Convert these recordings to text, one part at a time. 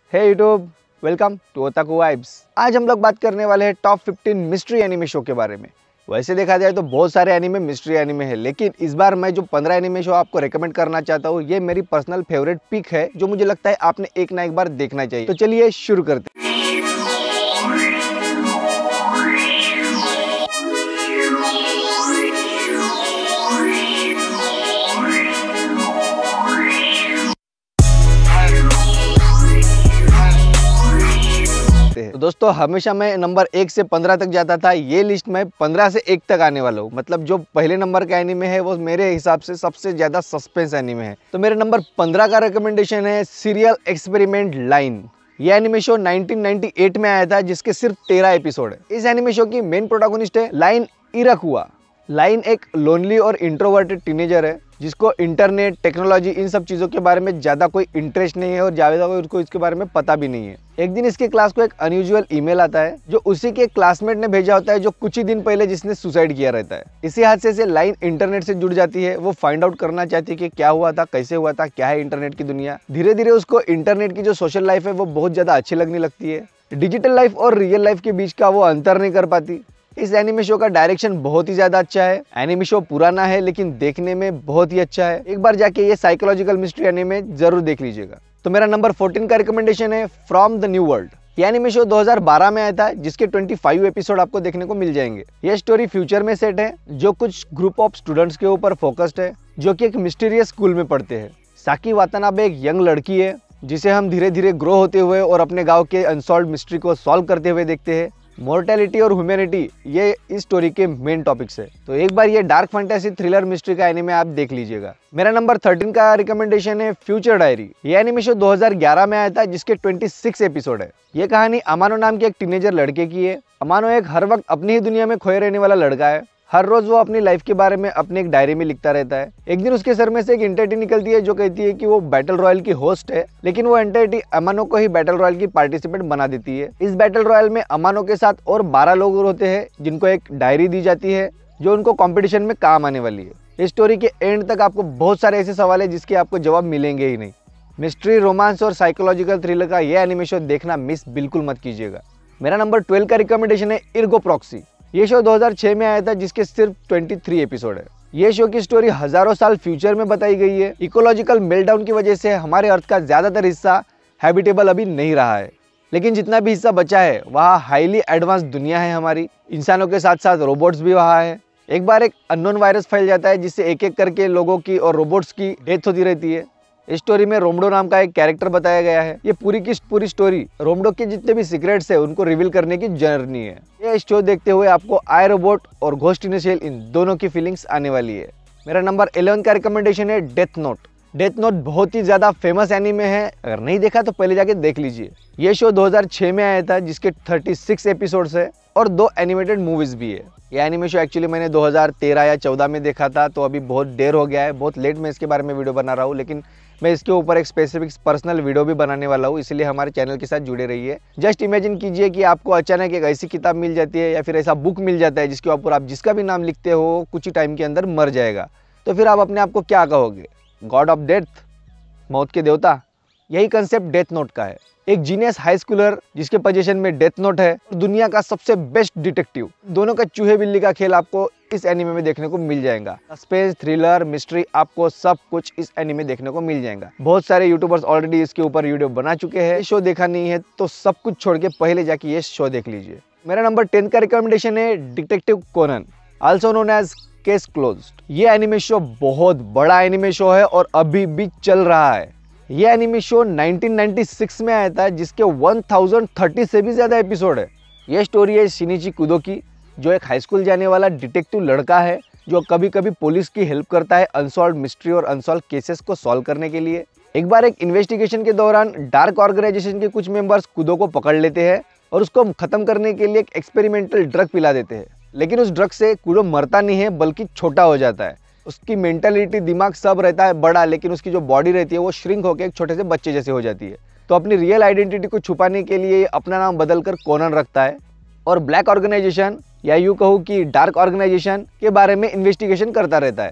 Hey YouTube, welcome to Otaku Vibes. आज हम लोग बात करने वाले हैं टॉप 15 मिस्ट्री एनिमे शो के बारे में। वैसे देखा जाए तो बहुत सारे एनिमे मिस्ट्री एनिमे है, लेकिन इस बार मैं जो 15 एनिमे शो आपको रेकमेंड करना चाहता हूँ, ये मेरी पर्सनल फेवरेट पिक है, जो मुझे लगता है आपने एक ना एक बार देखना चाहिए। तो चलिए शुरू करते हैं। तो दोस्तों, हमेशा मैं नंबर 1 से 15 तक जाता था। ये लिस्ट में 15 से 1 तक आने वाला हूँ। मतलब जो पहले नंबर का एनीमे है वो मेरे हिसाब से सबसे ज्यादा सस्पेंस एनीमे है। तो मेरे नंबर 15 का रिकमेंडेशन है सीरियल एक्सपेरिमेंट लाइन। ये एनिमे शो 1998 में आया था, जिसके सिर्फ 13 एपिसोड है। इस एनिमे शो की मेन प्रोटैगनिस्ट है लाइन इराकुआ। लाइन एक लोनली और इंट्रोवर्टेड टीनेजर है, जिसको इंटरनेट, टेक्नोलॉजी, इन सब चीज़ों के बारे में ज़्यादा कोई इंटरेस्ट नहीं है और ज़्यादा कोई उसको इसके बारे में पता भी नहीं है। एक दिन इसके क्लास को एक अनयूजुअल ईमेल आता है, जो उसी के क्लासमेट ने भेजा होता है, जो कुछ ही दिन पहले जिसने सुसाइड किया रहता है। इसी हादसे से लाइन इंटरनेट से जुड़ जाती है। वो फाइंड आउट करना चाहती है कि क्या हुआ था, कैसे हुआ था, क्या है इंटरनेट की दुनिया। धीरे धीरे उसको इंटरनेट की जो सोशल लाइफ है वो बहुत ज़्यादा अच्छी लगने लगती है। डिजिटल लाइफ और रियल लाइफ के बीच का वो अंतर नहीं कर पाती। इस एनिमे शो का डायरेक्शन बहुत ही ज्यादा अच्छा है। एनिमे शो पुराना है, लेकिन देखने में बहुत ही अच्छा है। एक बार जाके ये साइकोलॉजिकल मिस्ट्री एनिमे जरूर देख लीजिएगा। तो मेरा नंबर 14 का रिकमेंडेशन है फ्रॉम द न्यू वर्ल्ड। ये एनिमे शो 2012 में आया था, जिसके 25 एपिसोड आपको देखने को मिल जाएंगे। ये स्टोरी फ्यूचर में सेट है, जो कुछ ग्रुप ऑफ स्टूडेंट्स के ऊपर फोकस्ड है, जो कि एक मिस्टीरियस स्कूल में पढ़ते हैं। साकी वातानाबे एक यंग लड़की है, जिसे हम धीरे धीरे ग्रो होते हुए और अपने गाँव के अनसॉल्व मिस्ट्री को सॉल्व करते हुए देखते हैं। मोर्टेलिटी और ह्यूमैनिटी ये इस स्टोरी के मेन टॉपिक्स है। तो एक बार ये डार्क फैंटेसी थ्रिलर मिस्ट्री का एनिमे आप देख लीजिएगा। मेरा नंबर 13 का रिकमेंडेशन है फ्यूचर डायरी। ये एनिमे शो 2011 में आया था, जिसके 26 एपिसोड है। ये कहानी अमानो नाम के एक टीनेजर लड़के की है। अमानो एक हर वक्त अपनी ही दुनिया में खोए रहने वाला लड़का है। हर रोज वो अपनी लाइफ के बारे में अपने एक डायरी में लिखता रहता है। एक दिन उसके सर में से एक एंटिटी निकलती है, जो कहती है कि वो बैटल रॉयल की होस्ट है, लेकिन वो एंटिटी अमानो को ही बैटल रॉयल की पार्टिसिपेंट बना देती है। इस बैटल रॉयल में अमानो के साथ और 12 लोग होते हैं, जिनको एक डायरी दी जाती है, जो उनको कॉम्पिटिशन में काम आने वाली है। इस स्टोरी के एंड तक आपको बहुत सारे ऐसे सवाल है जिसके आपको जवाब मिलेंगे ही नहीं। मिस्ट्री, रोमांस और साइकोलॉजिकल थ्रिलर का ये एनिमे शो देखना मिस बिल्कुल मत कीजिएगा। मेरा नंबर 12 का रिकमेंडेशन है इर्गो प्रॉक्सी। ये शो 2006 में आया था, जिसके सिर्फ 23 एपिसोड है। ये शो की स्टोरी हजारों साल फ्यूचर में बताई गई है। इकोलॉजिकल मेल्टडाउन की वजह से हमारे अर्थ का ज्यादातर हिस्सा हैबिटेबल अभी नहीं रहा है, लेकिन जितना भी हिस्सा बचा है वहाँ हाईली एडवांस दुनिया है हमारी। इंसानों के साथ साथ रोबोट्स भी वहाँ है। एक बार एक अननोन वायरस फैल जाता है, जिससे एक एक करके लोगों की और रोबोट्स की डेथ होती रहती है। इस स्टोरी में रोमडो नाम का एक कैरेक्टर बताया गया है। ये पूरी की पूरी स्टोरी रोमडो के जितने भी सीक्रेट्स है उनको रिवील करने की जर्नी है। ये शो देखते हुए आपको आई रोबोट और घोस्ट इन अ शेल इन दोनों की फीलिंग्स आने वाली है। मेरा नंबर 11 का रिकमेंडेशन है डेथ नोट। डेथ नोट बहुत ही ज्यादा फेमस एनीमे है। अगर नहीं देखा तो पहले जाके देख लीजिए। ये शो 2006 में आया था, जिसके 36 एपिसोड्स है और 2 एनिमेटेड मूवीज भी है। ये एनिमे शो एक्चुअली मैंने 2013 या 14 में देखा था, तो अभी बहुत देर हो गया है, बहुत लेट मैं इसके बारे में वीडियो बना रहा हूँ। लेकिन मैं इसके ऊपर एक स्पेसिफिक पर्सनल वीडियो भी बनाने वाला हूँ, इसलिए हमारे चैनल के साथ जुड़े रहिए। जस्ट इमेजिन कीजिए कि आपको अचानक एक ऐसी किताब मिल जाती है या फिर ऐसा बुक मिल जाता है, जिसके ऊपर आप जिसका भी नाम लिखते हो कुछ ही टाइम के अंदर मर जाएगा। तो फिर आप अपने आप को क्या कहोगे? गॉड ऑफ डेथ, मौत के देवता। यही कंसेप्ट डेथ नोट का है। एक जीनियस हाई स्कूलर जिसके पोजीशन में डेथ नोट है, और दुनिया का सबसे बेस्ट डिटेक्टिव, दोनों का चूहे बिल्ली का खेल आपको इस एनीमे में देखने को मिल जाएगा। सस्पेंस, थ्रिलर, मिस्ट्री, आपको सब कुछ इस एनीमे देखने को मिल जाएगा। बहुत सारे यूट्यूबर्स ऑलरेडी इसके ऊपर वीडियो बना चुके हैं। शो देखा नहीं है तो सब कुछ छोड़ के पहले जाके ये शो देख लीजिए। मेरा नंबर 10 का रिकमेंडेशन है Detective Conan, also known as Case Closed. ये एनीमे शो बहुत बड़ा एनीमे शो है और अभी भी चल रहा है। ये एनीमे शो 1996 में आया था, जिसके 1030 से भी ज्यादा एपिसोड है। ये स्टोरी है शिनिची कुदो की, जो एक हाई स्कूल जाने वाला डिटेक्टिव लड़का है, जो कभी कभी पुलिस की हेल्प करता है अनसॉल्व मिस्ट्री और अनसॉल्व केसेस को सॉल्व करने के लिए। एक बार एक इन्वेस्टिगेशन के दौरान डार्क ऑर्गेनाइजेशन के कुछ मेंबर्स कुदो को पकड़ लेते हैं और उसको खत्म करने के लिए एक एक्सपेरिमेंटल ड्रग पिला देते हैं। लेकिन उस ड्रग से कुदो मरता नहीं है, बल्कि छोटा हो जाता है। उसकी मेंटालिटी, दिमाग सब रहता है बड़ा, लेकिन उसकी जो बॉडी रहती है वो श्रिंक होकर एक छोटे से बच्चे जैसे हो जाती है। तो अपनी रियल आइडेंटिटी को छुपाने के लिए अपना नाम बदलकर कोनन रखता है और ब्लैक ऑर्गेनाइजेशन या यूं कहूँ कि डार्क ऑर्गेनाइजेशन के बारे में इन्वेस्टिगेशन करता रहता है।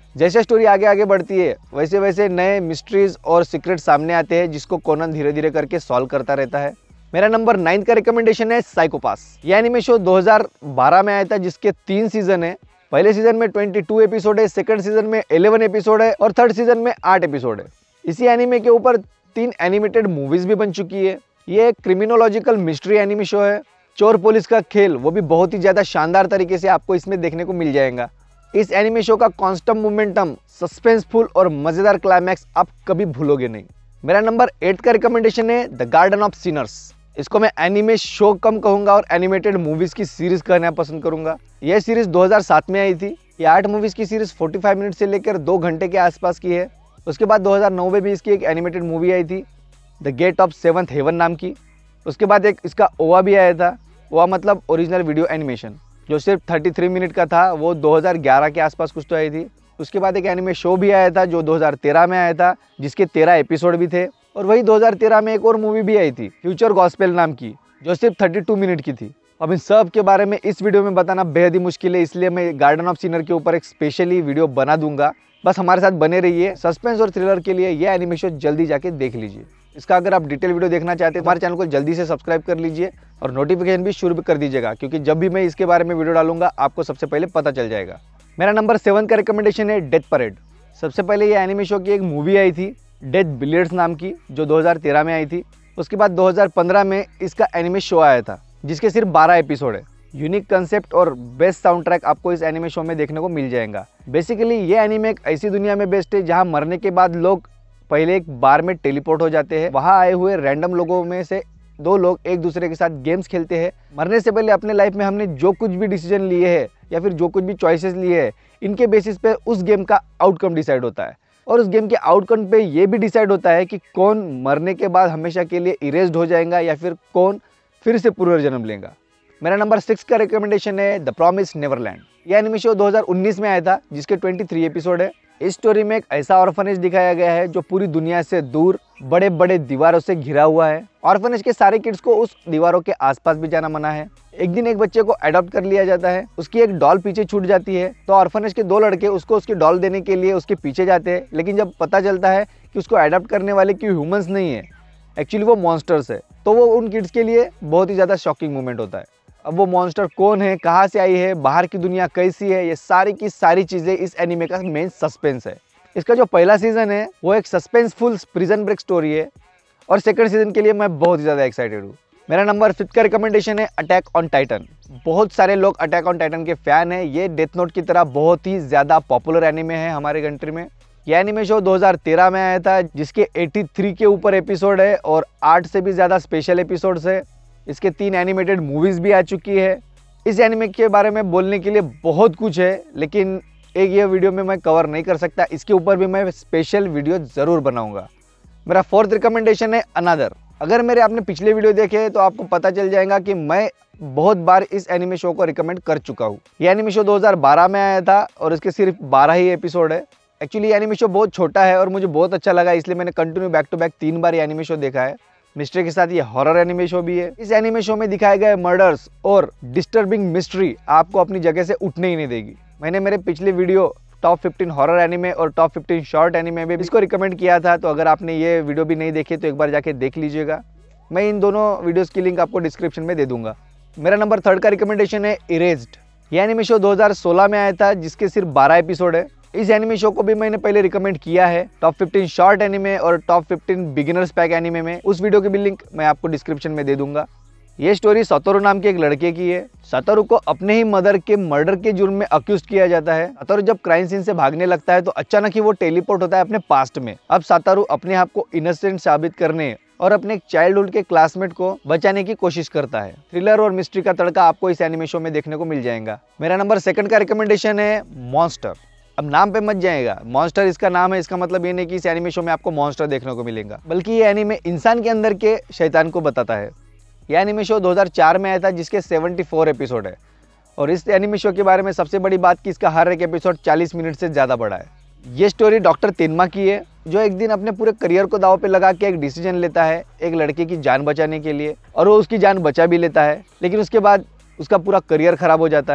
जैसे स्टोरी आगे आगे बढ़ती है वैसे वैसे नए मिस्ट्रीज और सीक्रेट सामने आते हैं जिसको कोनन धीरे धीरे करके सॉल्व करता रहता है। मेरा नंबर 9 का रिकमेंडेशन है साइको पास। यह एनिमे शो 2012 में आया था जिसके 3 सीजन है। पहले सीजन में 22 एपिसोड है, सेकंड सीजन में 11 एपिसोड है और थर्ड सीजन में 8 एपिसोड है। इसी एनिमे के ऊपर 3 एनिमेटेड मूवीज भी बन चुकी है। ये एक क्रिमिनोलॉजिकल मिस्ट्री एनिमे शो है। चोर पुलिस का खेल वो भी बहुत ही ज्यादा शानदार तरीके से आपको इसमें देखने को मिल जाएगा। इस एनिमे शो का कांस्टेंट मोमेंटम, सस्पेंसफुल और मजेदार क्लाइमैक्स आप कभी भूलोगे नहीं। मेरा नंबर 8 का रिकमेंडेशन है द गार्डन ऑफ सिनर्स। इसको मैं एनिमे शो कम कहूंगा और एनिमेटेड मूवीज की सीरीज कहना पसंद करूंगा। यह सीरीज 2007 में आई थी। ये 8 मूवीज की सीरीज 45 मिनट से लेकर 2 घंटे के आसपास की है। उसके बाद 2009 में भी इसकी एक एनिमेटेड मूवी आई थी The Gate of Seventh Heaven नाम की। उसके बाद एक इसका ओवा भी आया था। ओवा मतलब ओरिजिनल वीडियो एनिमेशन, जो सिर्फ 33 मिनट का था। वो 2011 के आसपास कुछ तो आई थी। उसके बाद एक एनिमे शो भी आया था जो 2013 में आया था जिसके 13 एपिसोड भी थे। और वही 2013 में एक और मूवी भी आई थी फ्यूचर गॉस्पेल नाम की, जो सिर्फ 32 मिनट की थी। अब इन सब के बारे में इस वीडियो में बताना बेहद ही मुश्किल है, इसलिए मैं गार्डन ऑफ सिनर के ऊपर एक स्पेशली वीडियो बना दूंगा। बस हमारे साथ बने रहिए। सस्पेंस और थ्रिलर के लिए यह एनिमे शो जल्दी जाके देख लीजिए। इसका अगर आप डिटेल वीडियो देखना चाहते हैं तो हमारे चैनल को जल्दी से सब्सक्राइब कर लीजिए और नोटिफिकेशन भी शुरू कर दीजिएगा, क्योंकि जब भी मैं इसके बारे में वीडियो डालूंगा आपको सबसे पहले पता चल जाएगा। मेरा नंबर 7 का रिकमेंडेशन है डेथ परेड। सबसे पहले ये एनिमे शो की एक मूवी आई थी डेथ बिलियर्ड्स नाम की, जो 2013 में आई थी। उसके बाद 2015 में इसका एनिमे शो आया था जिसके सिर्फ 12 एपिसोड है। यूनिक कंसेप्ट और बेस्ट साउंड ट्रैक आपको इस एनिमे शो में देखने को मिल जाएगा। बेसिकली ये एनिमे एक ऐसी दुनिया में बेस्ड है जहां मरने के बाद लोग पहले एक बार में टेलीपोर्ट हो जाते हैं। वहां आए हुए रैंडम लोगों में से 2 लोग एक दूसरे के साथ गेम्स खेलते हैं। मरने से पहले अपने लाइफ में हमने जो कुछ भी डिसीजन लिए हैं या फिर जो कुछ भी चॉइसेस लिए हैं, इनके बेसिस पे उस गेम का आउटकम डिसाइड होता है। और उस गेम के आउटकम पे ये भी डिसाइड होता है कि कौन मरने के बाद हमेशा के लिए इरेज्ड हो जाएगा या फिर कौन फिर से पुनर्जन्म लेगा। मेरा नंबर 6 का रिकमेंडेशन है द प्रॉमिस नेवरलैंड। यह एनिमे शो 2019 में आया था जिसके 23 एपिसोड है। इस स्टोरी में एक ऐसा ऑर्फनेज दिखाया गया है जो पूरी दुनिया से दूर बड़े बड़े दीवारों से घिरा हुआ है। ऑर्फनेज के सारे किड्स को उस दीवारों के आसपास भी जाना मना है। एक दिन एक बच्चे को अडॉप्ट कर लिया जाता है। उसकी एक डॉल पीछे छूट जाती है तो ऑर्फनेज के 2 लड़के उसको उसकी डॉल देने के लिए उसके पीछे जाते हैं। लेकिन जब पता चलता है कि उसको अडॉप्ट करने वाले कोई ह्यूमंस नहीं है, एक्चुअली वो मॉन्स्टर्स है, तो वो उन किड्स के लिए बहुत ही ज़्यादा शॉकिंग मोमेंट होता है। अब वो मॉन्स्टर कौन है, कहाँ से आई है, बाहर की दुनिया कैसी है, ये सारी की सारी चीज़ें इस एनिमे का मेन सस्पेंस है। इसका जो पहला सीजन है वो एक सस्पेंसफुल प्रिजन ब्रेक स्टोरी है और सेकंड सीजन के लिए मैं बहुत ही ज़्यादा एक्साइटेड हूँ। मेरा नंबर 5 का रिकमेंडेशन है अटैक ऑन टाइटन। बहुत सारे लोग अटैक ऑन टाइटन के फैन हैं। ये डेथ नोट की तरह बहुत ही ज़्यादा पॉपुलर एनिमे है हमारे कंट्री में। यह एनिमे शो 2013 में आया था जिसके 83 के ऊपर एपिसोड है और 8 से भी ज़्यादा स्पेशल एपिसोड्स है। इसके 3 एनिमेटेड मूवीज़ भी आ चुकी है। इस एनिमे के बारे में बोलने के लिए बहुत कुछ है, लेकिन एक ये वीडियो में मैं कवर नहीं कर सकता। इसके ऊपर भी मैं स्पेशल वीडियो ज़रूर बनाऊंगा। मेरा 4th रिकमेंडेशन है अनदर। अगर मेरे आपने पिछले वीडियो देखे तो आपको पता चल जाएगा कि मैं बहुत बार इस एनिमे शो को रिकमेंड कर चुका हूँ। ये एनिमे शो 2012 में आया था और इसके सिर्फ 12 ही एपिसोड है। एक्चुअली ये एनिमे शो बहुत छोटा है और मुझे बहुत अच्छा लगा, इसलिए मैंने कंटिन्यू बैक टू बैक 3 बार ये एनिमे शो देखा है। मिस्ट्री के साथ ये हॉरर एनिमे शो भी है। इस एनिमे शो में दिखाए गए मर्डर्स और डिस्टर्बिंग मिस्ट्री आपको अपनी जगह से उठने ही नहीं देगी। मैंने मेरे पिछले वीडियो टॉप 15 हॉरर एनिमे और टॉप 15 शॉर्ट एनिमे में इसको रिकमेंड किया था, तो अगर आपने ये वीडियो भी नहीं देखे तो एक बार जाके देख लीजिएगा। मैं इन दोनों वीडियोस की लिंक आपको डिस्क्रिप्शन में दे दूंगा। मेरा नंबर 3 का रिकमेंडेशन है इरेज्ड। यह एनिमे शो 2016 में आया था जिसके सिर्फ 12 एपिसोड है। इस एनिमे शो को भी मैंने पहले रिकमेंड किया है टॉप 15 शॉर्ट एनिमे और टॉप 15 बिगिनर्स पैक एनिमे में। उस वीडियो की भी लिंक मैं आपको डिस्क्रिप्शन में दे दूंगा। ये स्टोरी सतोरू नाम के एक लड़के की है। सतोरू को अपने ही मदर के मर्डर के जुर्म में अक्यूज किया जाता है। सतोरू जब क्राइम सीन से भागने लगता है तो अचानक ही वो टेलीपोर्ट होता है अपने पास्ट में। अब सतोरू अपने आप को इनोसेंट साबित करने और अपने एक चाइल्डहुड के क्लासमेट को बचाने की कोशिश करता है। थ्रिलर और मिस्ट्री का तड़का आपको इस एनिमे शो में देखने को मिल जाएगा। मेरा नंबर 2 का रिकमेंडेशन है मॉन्स्टर। अब नाम पे मत जाएगा, मॉन्स्टर इसका नाम है, इसका मतलब ये नहीं कि इस एनिमे शो में आपको मॉन्स्टर देखने को मिलेगा, बल्कि ये एनिमे इंसान के अंदर के शैतान को बताता है। यह एनिमे शो 2004 में आया था जिसके 74 एपिसोड है और इस एनिमे शो के बारे में सबसे बड़ी बात कि इसका हर एक एपिसोड 40 मिनट से ज़्यादा बड़ा है। ये स्टोरी डॉक्टर तेनमा की है जो एक दिन अपने पूरे करियर को दांव पे लगा के एक डिसीजन लेता है एक लड़के की जान बचाने के लिए, और वो उसकी जान बचा भी लेता है, लेकिन उसके बाद उसका पूरा करियर खराब हो जाता है।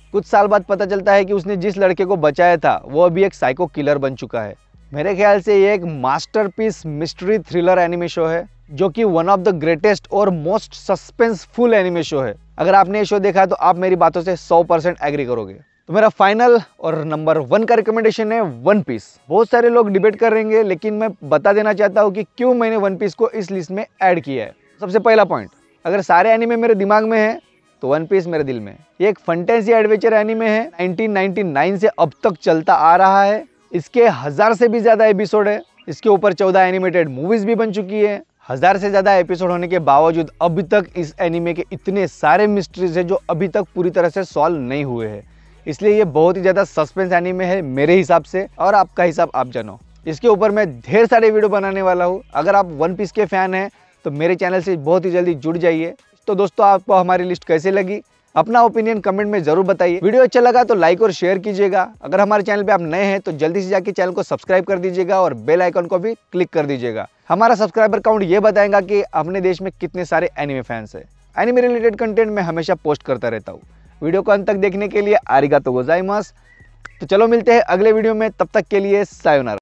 कुछ साल बाद पता चलता है कि उसने जिस लड़के को बचाया था वो अभी एक साइको किलर बन चुका है। मेरे ख्याल से ये एक masterpiece mystery thriller anime show है, जो कि वन ऑफ द ग्रेटेस्ट और मोस्ट सस्पेंसफुल एनिमे शो है। अगर आपने ये शो देखा है तो आप मेरी बातों से 100% एग्री करोगे। तो मेरा फाइनल और नंबर 1 का रिकमेंडेशन है वन पीस। बहुत सारे लोग डिबेट करेंगे, लेकिन मैं बता देना चाहता हूँ कि क्यों मैंने वन पीस को इस लिस्ट में ऐड किया है। सबसे पहला पॉइंट, अगर सारे एनिमे मेरे दिमाग में है तो वन पीस मेरे दिल में है। ये एक फैंटेसी एडवेंचर एनिमे है, 1999 से अब तक चलता आ रहा है। इसके 1000 से भी ज्यादा एपिसोड है। इसके ऊपर 14 एनिमेटेड मूवीज भी बन चुकी है। 1000 से ज्यादा एपिसोड होने के बावजूद अभी तक इस एनिमे के इतने सारे मिस्ट्रीज है जो अभी तक पूरी तरह से सॉल्व नहीं हुए हैं। इसलिए ये बहुत ही ज्यादा सस्पेंस एनिमे है मेरे हिसाब से, और आपका हिसाब आप जानो। इसके ऊपर मैं ढेर सारे वीडियो बनाने वाला हूँ। अगर आप वन पीस के फैन हैं तो मेरे चैनल से बहुत ही जल्दी जुड़ जाइए। तो दोस्तों, आपको हमारी लिस्ट कैसे लगी अपना ओपिनियन कमेंट में जरूर बताइए। वीडियो अच्छा लगा तो लाइक और शेयर कीजिएगा। अगर हमारे चैनल पे आप नए हैं तो जल्दी से जाके चैनल को सब्सक्राइब कर दीजिएगा और बेल आइकन को भी क्लिक कर दीजिएगा। हमारा सब्सक्राइबर काउंट ये बताएगा कि अपने देश में कितने सारे एनिमे फैंस हैं। एनिमे रिलेटेड कंटेंट मैं हमेशा पोस्ट करता रहता हूँ। वीडियो को अंत तक देखने के लिए आरिगातो गोजाइमास। तो चलो मिलते हैं अगले वीडियो में, तब तक के लिए सायोनारा।